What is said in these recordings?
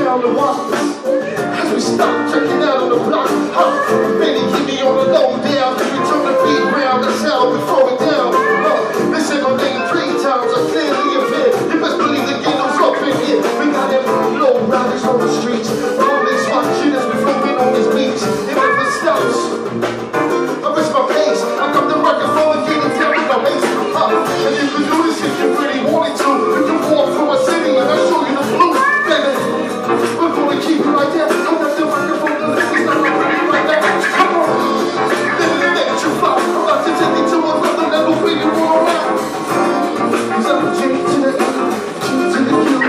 down the walk. As we stop checking out on the block, Benny keep me on the low down. We turn the beat round, that's how we throw it down. Listen on name 3 times, I clearly appear. You best believe the ghetto's up in here. We got every low riders on the streets. All these fuck shit as we floating on this beach. It never stops. I miss my pace. I got the microphone again and tell me my bass. And you can do this if you really wanted to. You can walk through my city and I'll show you the blue. Baby, we're gonna keep it like that. I got the microphone and it's not gonna be like that. Come on, let you fly. I'm about to take you to another level where you wanna ride. Cause I'm a G to the E, G to the Q,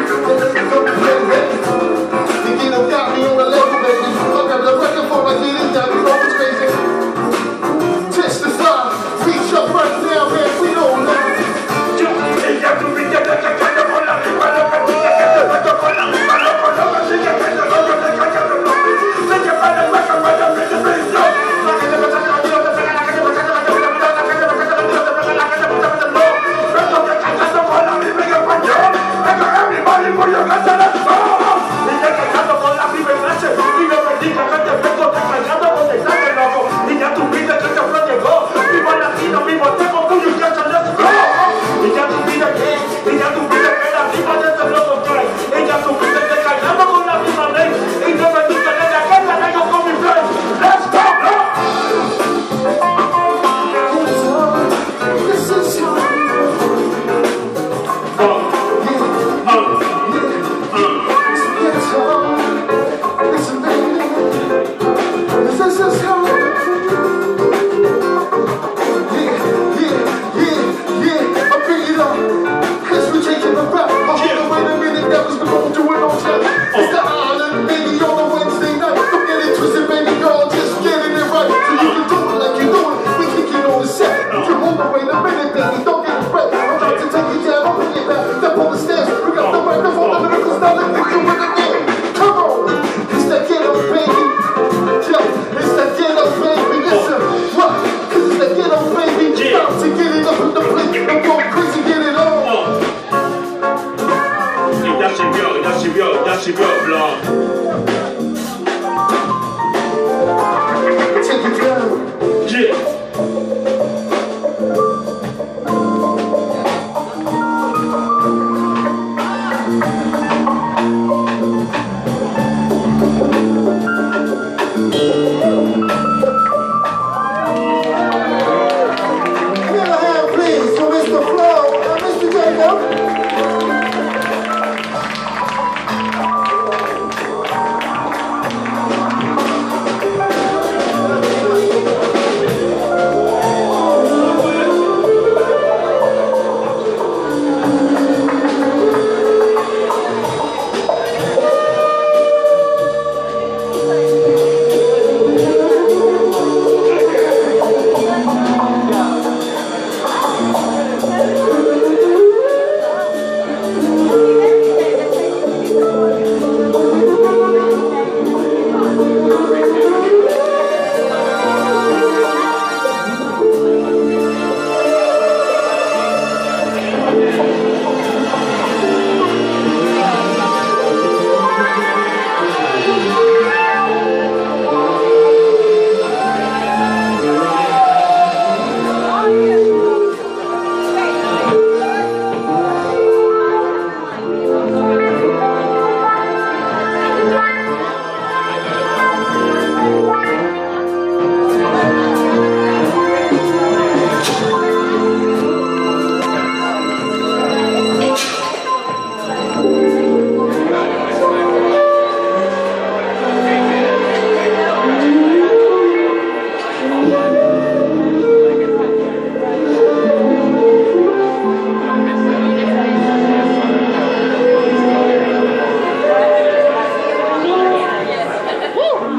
you get up, got me on the level, baby. I got the microphone, I get it down, you know it's crazy. Testify, reach up right now, man, we don't know.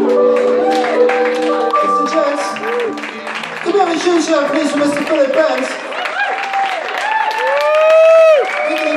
Please for Mr. Philip Burns.